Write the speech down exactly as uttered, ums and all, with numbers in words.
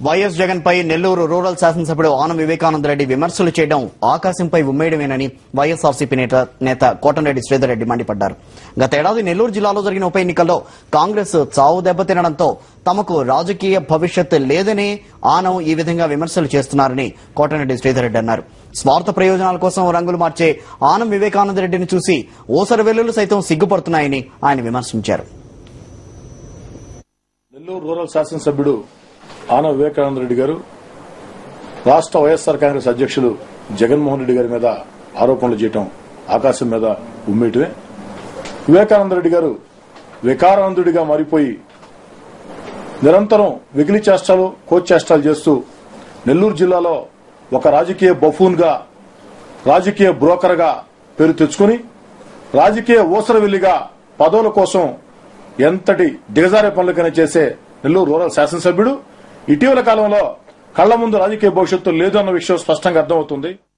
YS Jagan పై Nellore rural శాసనసభ్యుడు ఆనం వివేకానంద రెడ్డి విమర్శలు చేయడం ఆకాశంపై ఉమ్మేయడమేనని వైఎస్ఆర్సీపీ నేత కోటరెడ్డి శ్రీధర్ రెడ్డి మండిపడ్డారు. గతేడాది నెల్లూరు జిల్లాలో జరిగిన ఉప ఎన్నికల్లో కాంగ్రెస్ చావు దెబ్బతినడంతో తమకు రాజకీయ భవిష్యత్ లేదని ఆనం ఈ విధంగా విమర్శలు చేస్తున్నారని కోటరెడ్డి శ్రీధర్ రెడ్డి అన్నారు. స్వార్థ ప్రయోజనాల కోసం రంగులు మార్చే ఆనం వివేకానంద రెడ్డిని చూసి ఓసర వెల్లులు సైతం సిగ్గుపడుతున్నాయని ఆయన విమర్శించారు. నెల్లూరు రూరల్ శాసనసభ్యుడు ఆనం వివేకానంద రెడ్డి గారు రాష్ట్ర వైఎస్ఆర్ కాంగ్రెస్ అధ్యక్షులు జగన్మోహన్ రెడ్డి గారి మీద ఆరోపణలు చేయటం ఆకాశం మీద ఉమ్మేయటమే. వివేకానంద రెడ్డి గారు వికారానందుడిగా మారిపోయి నిరంతరం వెకిలి చేష్టాలు కోచ్చేష్టాలు చేస్తూ నెల్లూరు జిల్లాలో ఒక రాజకీయ బఫూన్ గా రాజకీయ బ్రోకర్ గా పేరు తెచ్చుకుని రాజకీయ ఊసరవెల్లిగా పదవుల కోసం ఎంతటి దిగజారే పనులకైనా చేసే నెల్లూరు రూరల్ శాసనసభ్యుడు ఇటీవల కాలంలో కళ్ల ముందు రాజకీయ భవిష్యత్తు లేదు అన్న విషయం స్పష్టంగా అర్థమవుతుంది.